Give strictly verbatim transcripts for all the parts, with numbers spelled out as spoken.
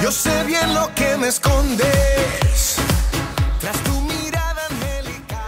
Yo sé bien lo que me escondes tras tu mirada angélica.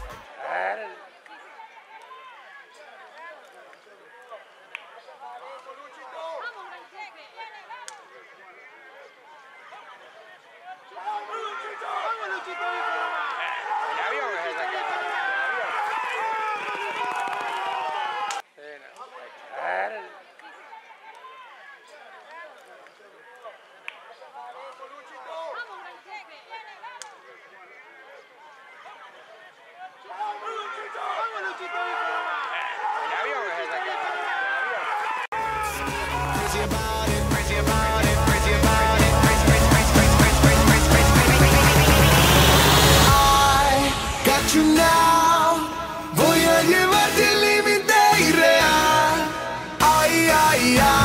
You now, voy a llevarte al límite irreal. Ay, ay, ay.